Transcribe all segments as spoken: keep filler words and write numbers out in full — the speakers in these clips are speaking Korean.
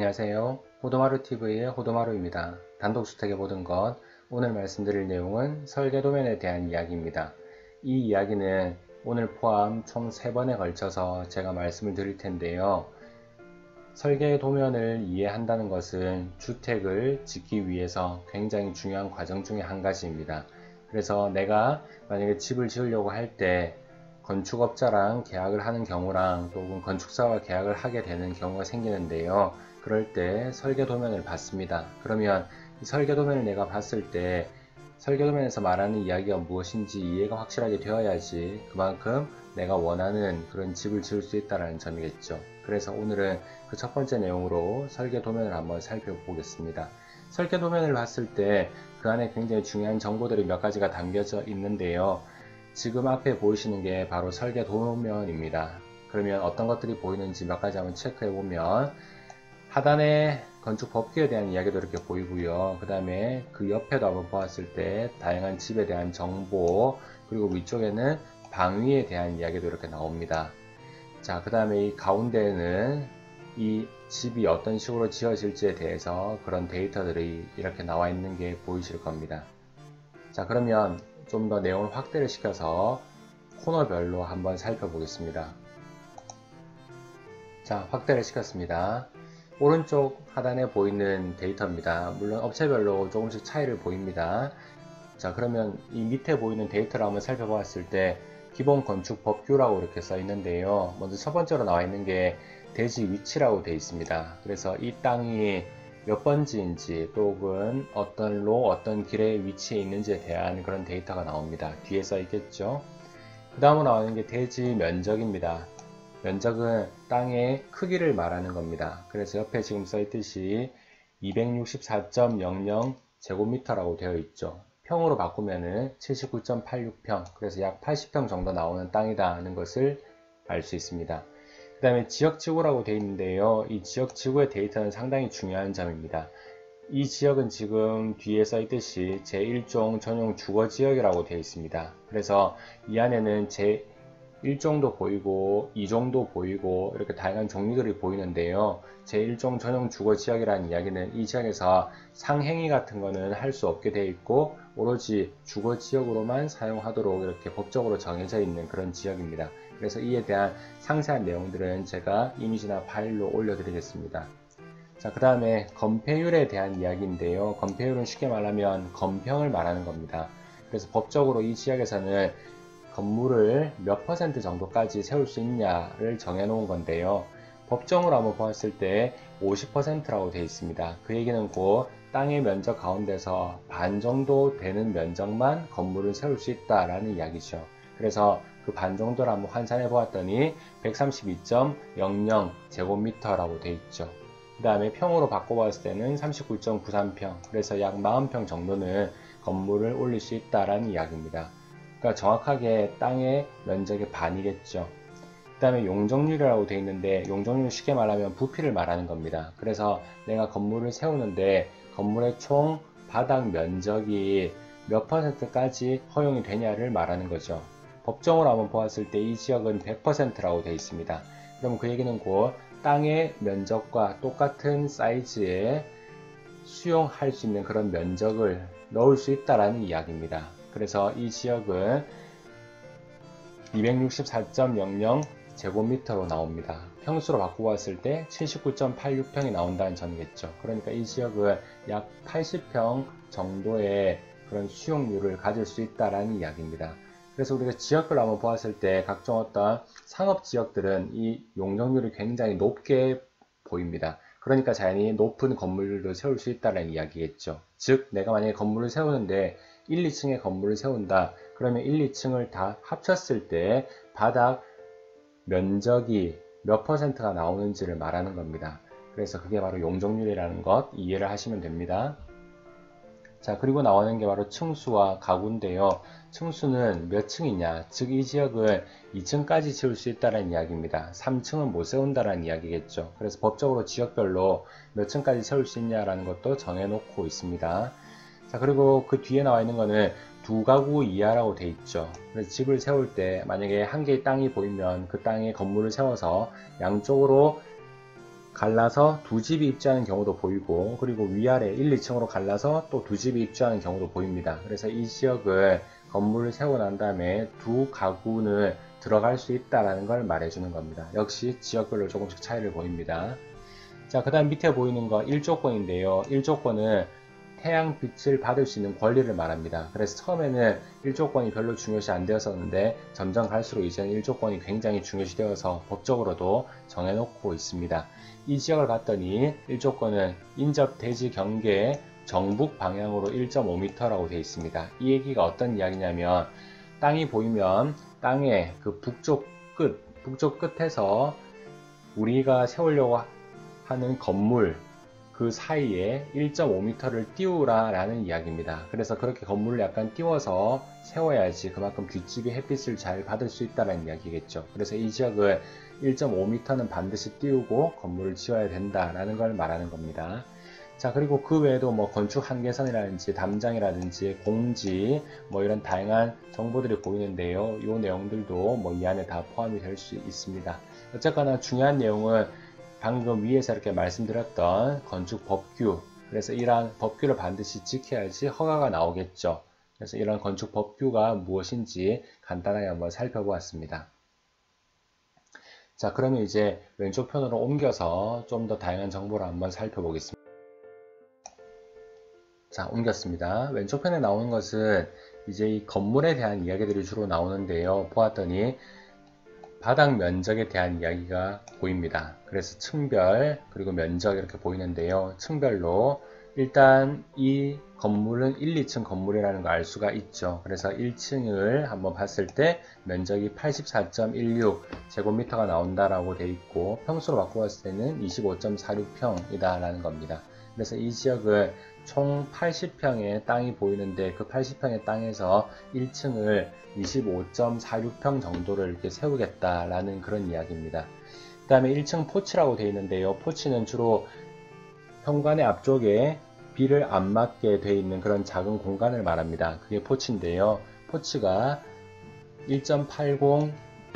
안녕하세요. 호도마루티브이의 호도마루입니다. 단독주택의 모든 것, 오늘 말씀드릴 내용은 설계도면에 대한 이야기입니다. 이 이야기는 오늘 포함 총 세 번에 걸쳐서 제가 말씀을 드릴 텐데요. 설계도면을 이해한다는 것은 주택을 짓기 위해서 굉장히 중요한 과정 중에 한 가지입니다. 그래서 내가 만약에 집을 지으려고 할 때 건축업자랑 계약을 하는 경우랑 또는 건축사와 계약을 하게 되는 경우가 생기는데요. 그럴 때 설계도면을 봤습니다. 그러면 이 설계도면을 내가 봤을 때 설계도면에서 말하는 이야기가 무엇인지 이해가 확실하게 되어야지 그만큼 내가 원하는 그런 집을 지을 수 있다는 점이겠죠. 그래서 오늘은 그 첫 번째 내용으로 설계도면을 한번 살펴보겠습니다. 설계도면을 봤을 때 그 안에 굉장히 중요한 정보들이 몇 가지가 담겨져 있는데요. 지금 앞에 보이시는 게 바로 설계도면입니다. 그러면 어떤 것들이 보이는지 몇 가지 한번 체크해 보면 하단에 건축법규에 대한 이야기도 이렇게 보이고요. 그 다음에 그 옆에도 한번 보았을 때 다양한 집에 대한 정보, 그리고 위쪽에는 방위에 대한 이야기도 이렇게 나옵니다. 자, 그 다음에 이 가운데에는 이 집이 어떤 식으로 지어질지에 대해서 그런 데이터들이 이렇게 나와 있는 게 보이실 겁니다. 자, 그러면 좀 더 내용을 확대를 시켜서 코너별로 한번 살펴보겠습니다. 자, 확대를 시켰습니다. 오른쪽 하단에 보이는 데이터입니다. 물론 업체별로 조금씩 차이를 보입니다. 자, 그러면 이 밑에 보이는 데이터를 한번 살펴보았을 때 기본 건축 법규라고 이렇게 써 있는데요. 먼저 첫 번째로 나와 있는 게 대지 위치라고 되어 있습니다. 그래서 이 땅이 몇 번지인지 또는 어떤 로, 어떤 길의 위치에 있는지에 대한 그런 데이터가 나옵니다. 뒤에 써 있겠죠. 그 다음으로 나오는 게 대지 면적입니다. 면적은 땅의 크기를 말하는 겁니다. 그래서 옆에 지금 써 있듯이 이백육십사 점 영영 제곱미터라고 되어 있죠. 평으로 바꾸면은 칠십구 점 팔육 평, 그래서 약 팔십 평 정도 나오는 땅이다는 것을 알 수 있습니다. 그 다음에 지역지구라고 되어 있는데요. 이 지역지구의 데이터는 상당히 중요한 점입니다. 이 지역은 지금 뒤에 써 있듯이 제일 종 전용 주거지역이라고 되어 있습니다. 그래서 이 안에는 제일 종도 보이고 이 종도 보이고 이렇게 다양한 종류들이 보이는데요. 제일 종 전용 주거지역이라는 이야기는 이 지역에서 상행위 같은 거는 할 수 없게 되어 있고 오로지 주거지역으로만 사용하도록 이렇게 법적으로 정해져 있는 그런 지역입니다. 그래서 이에 대한 상세한 내용들은 제가 이미지나 파일로 올려드리겠습니다. 자, 그 다음에 건폐율에 대한 이야기인데요. 건폐율은 쉽게 말하면 건평을 말하는 겁니다. 그래서 법적으로 이 지역에서는 건물을 몇 퍼센트 정도까지 세울 수 있냐를 정해 놓은 건데요. 법정으로 한번 보았을 때 오십 퍼센트라고 되어 있습니다. 그 얘기는 곧 땅의 면적 가운데서 반 정도 되는 면적만 건물을 세울 수 있다라는 이야기죠. 그래서 그 반 정도를 한번 환산해 보았더니 백삼십이 점 영영 제곱미터라고 되어 있죠. 그 다음에 평으로 바꿔봤을 때는 삼십구 점 구삼 평, 그래서 약 사십 평 정도는 건물을 올릴 수 있다라는 이야기입니다. 그러니까 정확하게 땅의 면적의 반이겠죠. 그 다음에 용적률이라고 되어 있는데 용적률은 쉽게 말하면 부피를 말하는 겁니다. 그래서 내가 건물을 세우는데 건물의 총 바닥 면적이 몇 퍼센트까지 허용이 되냐를 말하는 거죠. 법정으로 한번 보았을 때 이 지역은 백 퍼센트라고 되어 있습니다. 그럼 그 얘기는 곧 땅의 면적과 똑같은 사이즈에 수용할 수 있는 그런 면적을 넣을 수 있다라는 이야기입니다. 그래서 이 지역은 이백육십사 점 영영 제곱미터로 나옵니다. 평수로 바꿔봤을 때 칠십구 점 팔육 평이 나온다는 점이겠죠. 그러니까 이 지역은 약 팔십 평 정도의 그런 수용률을 가질 수 있다라는 이야기입니다. 그래서 우리가 지역별로 한번 보았을 때 각종 어떤 상업지역들은 이 용적률이 굉장히 높게 보입니다. 그러니까 자연히 높은 건물을 세울 수 있다는 이야기겠죠. 즉 내가 만약에 건물을 세우는데 일, 이 층의 건물을 세운다. 그러면 일, 이 층을 다 합쳤을 때 바닥 면적이 몇 퍼센트가 나오는지를 말하는 겁니다. 그래서 그게 바로 용적률이라는 것 이해를 하시면 됩니다. 자, 그리고 나오는 게 바로 층수와 가구인데요. 층수는 몇 층이냐, 즉 이 지역은 이 층까지 지을 수 있다는 이야기입니다. 삼 층은 못 세운다는 이야기겠죠. 그래서 법적으로 지역별로 몇 층까지 세울 수 있냐라는 것도 정해놓고 있습니다. 자, 그리고 그 뒤에 나와 있는 거는 두 가구 이하라고 돼 있죠. 그래서 집을 세울 때 만약에 한 개의 땅이 보이면 그 땅에 건물을 세워서 양쪽으로 갈라서 두 집이 입주하는 경우도 보이고, 그리고 위아래 일, 이 층으로 갈라서 또 두 집이 입주하는 경우도 보입니다. 그래서 이 지역을 건물을 세우고 난 다음에 두 가구는 들어갈 수 있다는 걸 말해주는 겁니다. 역시 지역별로 조금씩 차이를 보입니다. 자, 그 다음 밑에 보이는 거 일 조건인데요. 일 조건은 태양빛을 받을 수 있는 권리를 말합니다. 그래서 처음에는 일 조건이 별로 중요시 안 되었었는데 점점 갈수록 이제는 일 조건이 굉장히 중요시 되어서 법적으로도 정해놓고 있습니다. 이 지역을 봤더니 일 조건은 인접 대지 경계 정북 방향으로 일 점 오 미터라고 되어 있습니다. 이 얘기가 어떤 이야기냐면 땅이 보이면 땅의 그 북쪽 끝, 북쪽 끝에서 우리가 세우려고 하는 건물 그 사이에 일 점 오 미터를 띄우라 라는 이야기입니다. 그래서 그렇게 건물을 약간 띄워서 세워야지 그만큼 뒷집이 햇빛을 잘 받을 수 있다는 이야기겠죠. 그래서 이 지역을 일 점 오 미터는 반드시 띄우고 건물을 지어야 된다라는 걸 말하는 겁니다. 자, 그리고 그 외에도 뭐 건축 한계선이라든지 담장이라든지 공지 뭐 이런 다양한 정보들이 보이는데요. 이 내용들도 뭐 이 안에 다 포함이 될 수 있습니다. 어쨌거나 중요한 내용은 방금 위에서 이렇게 말씀드렸던 건축 법규, 그래서 이러한 법규를 반드시 지켜야지 허가가 나오겠죠. 그래서 이런 건축 법규가 무엇인지 간단하게 한번 살펴보았습니다. 자, 그러면 이제 왼쪽 편으로 옮겨서 좀 더 다양한 정보를 한번 살펴보겠습니다. 자, 옮겼습니다. 왼쪽 편에 나오는 것은 이제 이 건물에 대한 이야기들이 주로 나오는데요. 보았더니 바닥 면적에 대한 이야기가 보입니다. 그래서 층별 그리고 면적 이렇게 보이는데요. 층별로 일단 이 건물은 일, 이 층 건물이라는 걸 알 수가 있죠. 그래서 일 층을 한번 봤을 때 면적이 팔십사 점 일육 제곱미터가 나온다라고 되어 있고 평수로 바꿔봤을 때는 이십오 점 사육 평이다 라는 겁니다. 그래서 이 지역은 총 팔십 평의 땅이 보이는데 그 팔십 평의 땅에서 일 층을 이십오 점 사육 평 정도를 이렇게 세우겠다라는 그런 이야기입니다. 그 다음에 일 층 포치라고 되어 있는데요. 포치는 주로 현관의 앞쪽에 비를 안 맞게 되어 있는 그런 작은 공간을 말합니다. 그게 포치인데요. 포치가 일 점 팔공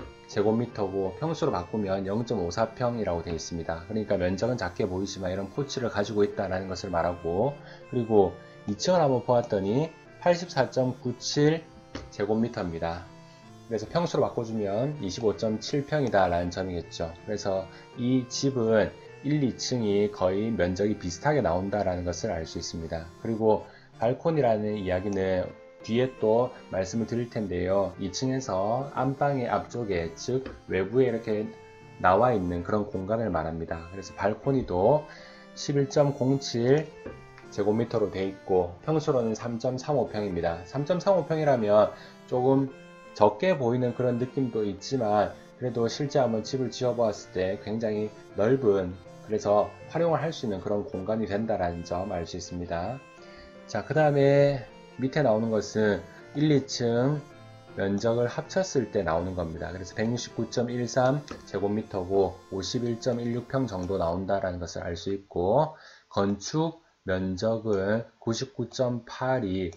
제곱미터고 평수로 바꾸면 영 점 오사 평이라고 되어 있습니다. 그러니까 면적은 작게 보이지만 이런 포치를 가지고 있다는 것을 말하고, 그리고 이 층을 한번 보았더니 팔십사 점 구칠 제곱미터입니다. 그래서 평수로 바꿔주면 이십오 점 칠 평이다 라는 점이겠죠. 그래서 이 집은 일, 이 층이 거의 면적이 비슷하게 나온다라는 것을 알 수 있습니다. 그리고 발코니라는 이야기는 뒤에 또 말씀을 드릴 텐데요. 이 층에서 안방의 앞쪽에, 즉 외부에 이렇게 나와 있는 그런 공간을 말합니다. 그래서 발코니도 십일 점 공칠 제곱미터로 되어 있고 평수로는 삼 점 삼오 평입니다. 삼 점 삼오 평이라면 조금 적게 보이는 그런 느낌도 있지만 그래도 실제 한번 집을 지어 보았을 때 굉장히 넓은, 그래서 활용을 할 수 있는 그런 공간이 된다는 점 알 수 있습니다. 자, 그 다음에 밑에 나오는 것은 일, 이 층 면적을 합쳤을 때 나오는 겁니다. 그래서 백육십구 점 일삼 제곱미터고 오십일 점 일육 평 정도 나온다라는 것을 알 수 있고, 건축 면적은 구십구 점 팔이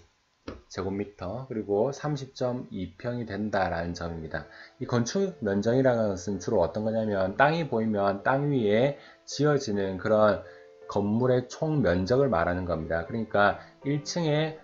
제곱미터 그리고 삼십 점 이 평이 된다라는 점입니다. 이 건축 면적이라는 것은 주로 어떤 거냐면 땅이 보이면 땅 위에 지어지는 그런 건물의 총 면적을 말하는 겁니다. 그러니까 일 층의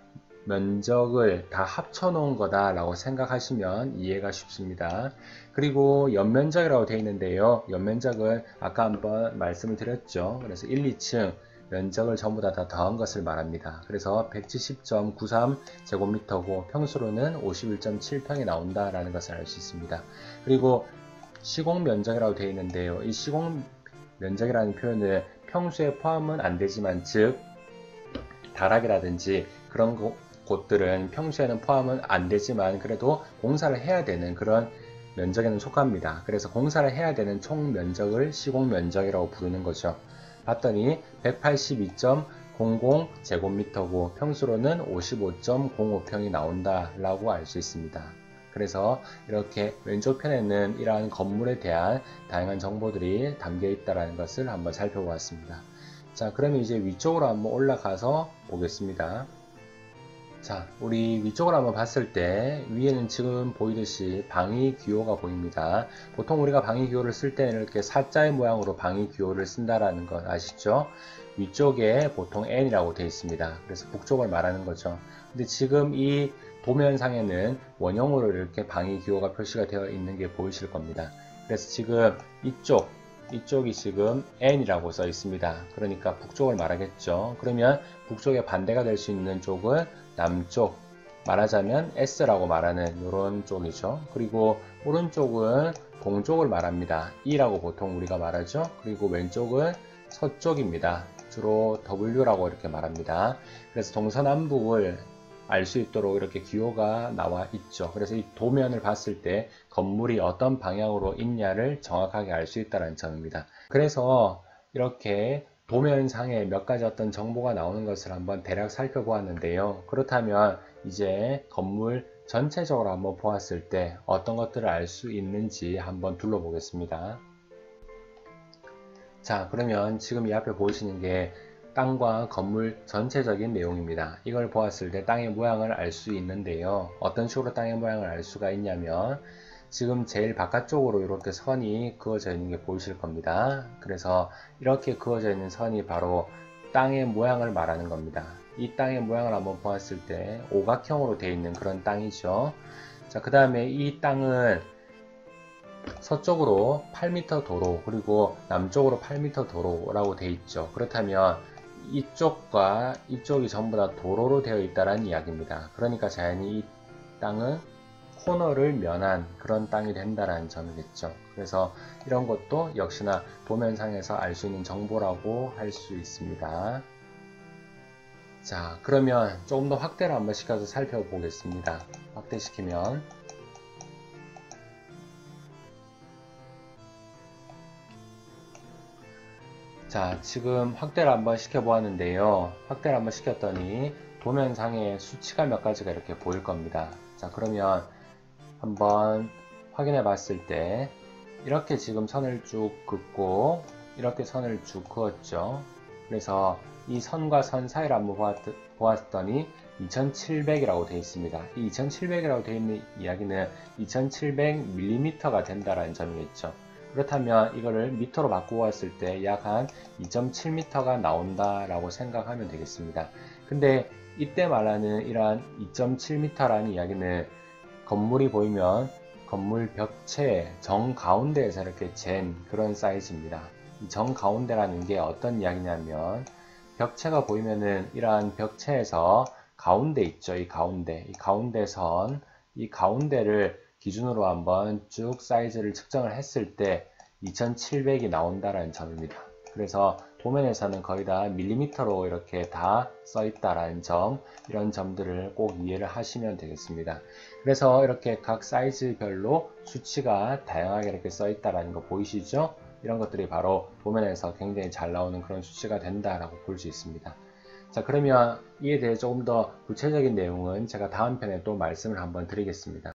면적을 다 합쳐 놓은 거다 라고 생각하시면 이해가 쉽습니다. 그리고 연면적이라고 되어 있는데요. 연면적은 아까 한번 말씀을 드렸죠. 그래서 일, 이 층 면적을 전부 다, 다 더한 것을 말합니다. 그래서 백칠십 점 구삼 제곱미터고 평수로는 오십일 점 칠 평이 나온다라는 것을 알 수 있습니다. 그리고 시공 면적이라고 되어 있는데요. 이 시공 면적이라는 표현은 평수에 포함은 안 되지만, 즉 다락이라든지 그런 거, 곳들은 평소에는 포함은 안 되지만 그래도 공사를 해야 되는 그런 면적에는 속합니다. 그래서 공사를 해야 되는 총 면적을 시공 면적이라고 부르는 거죠. 봤더니 백팔십이 점 공공 제곱미터고 평수로는 오십오 점 공오 평이 나온다 라고 알 수 있습니다. 그래서 이렇게 왼쪽 편에는 이러한 건물에 대한 다양한 정보들이 담겨 있다는 것을 한번 살펴보았습니다. 자, 그러면 이제 위쪽으로 한번 올라가서 보겠습니다. 자, 우리 위쪽을 한번 봤을 때 위에는 지금 보이듯이 방위 기호가 보입니다. 보통 우리가 방위 기호를 쓸 때는 이렇게 사자의 모양으로 방위 기호를 쓴다라는 것 아시죠? 위쪽에 보통 N이라고 되어 있습니다. 그래서 북쪽을 말하는 거죠. 근데 지금 이 도면상에는 원형으로 이렇게 방위 기호가 표시가 되어 있는 게 보이실 겁니다. 그래서 지금 이쪽 이쪽이 지금 N이라고 써 있습니다. 그러니까 북쪽을 말하겠죠. 그러면 북쪽의 반대가 될 수 있는 쪽은 남쪽, 말하자면 S라고 말하는 이런 쪽이죠. 그리고 오른쪽은 동쪽을 말합니다. E라고 보통 우리가 말하죠. 그리고 왼쪽은 서쪽입니다. 주로 W라고 이렇게 말합니다. 그래서 동서남북을 알 수 있도록 이렇게 기호가 나와 있죠. 그래서 이 도면을 봤을 때 건물이 어떤 방향으로 있냐를 정확하게 알 수 있다는 점입니다. 그래서 이렇게 도면상에 몇 가지 어떤 정보가 나오는 것을 한번 대략 살펴보았는데요. 그렇다면 이제 건물 전체적으로 한번 보았을 때 어떤 것들을 알 수 있는지 한번 둘러보겠습니다. 자, 그러면 지금 이 앞에 보시는 게 땅과 건물 전체적인 내용입니다. 이걸 보았을 때 땅의 모양을 알 수 있는데요. 어떤 식으로 땅의 모양을 알 수가 있냐면 지금 제일 바깥쪽으로 이렇게 선이 그어져 있는 게 보이실 겁니다. 그래서 이렇게 그어져 있는 선이 바로 땅의 모양을 말하는 겁니다. 이 땅의 모양을 한번 보았을 때 오각형으로 되어 있는 그런 땅이죠. 자, 그 다음에 이 땅은 서쪽으로 팔 미터 도로, 그리고 남쪽으로 팔 미터 도로라고 되어 있죠. 그렇다면 이쪽과 이쪽이 전부 다 도로로 되어 있다는 이야기입니다. 그러니까 자연히 이 땅은 코너를 면한 그런 땅이 된다는 점이겠죠. 그래서 이런 것도 역시나 도면상에서 알 수 있는 정보라고 할 수 있습니다. 자, 그러면 조금 더 확대를 한번 시켜서 살펴보겠습니다. 확대시키면 자, 지금 확대를 한번 시켜보았는데요. 확대를 한번 시켰더니 도면상에 수치가 몇 가지가 이렇게 보일 겁니다. 자, 그러면 한번 확인해 봤을 때 이렇게 지금 선을 쭉 긋고 이렇게 선을 쭉 그었죠. 그래서 이 선과 선 사이를 한번 보았더니 이천칠백이라고 되어 있습니다. 이 이천칠백이라고 되어 있는 이야기는 이천칠백 밀리미터가 된다는 점이겠죠. 그렇다면 이거를 미터로 바꾸어 봤을 때 약 한 이 점 칠 미터가 나온다라고 생각하면 되겠습니다. 근데 이때 말하는 이러한 이 점 칠 미터라는 이야기는 건물이 보이면 건물 벽체 정가운데에서 이렇게 잰 그런 사이즈입니다. 이 정가운데라는 게 어떤 이야기냐면 벽체가 보이면은 이러한 벽체에서 가운데 있죠. 이 가운데, 이 가운데 선, 이 가운데를 기준으로 한번 쭉 사이즈를 측정을 했을 때 이천칠백이 나온다는 점입니다. 그래서 도면에서는 거의 다 밀리미터로 이렇게 다 써 있다라는 점, 이런 점들을 꼭 이해를 하시면 되겠습니다. 그래서 이렇게 각 사이즈별로 수치가 다양하게 이렇게 써 있다라는 거 보이시죠? 이런 것들이 바로 도면에서 굉장히 잘 나오는 그런 수치가 된다라고 볼 수 있습니다. 자, 그러면 이에 대해 조금 더 구체적인 내용은 제가 다음 편에 또 말씀을 한번 드리겠습니다.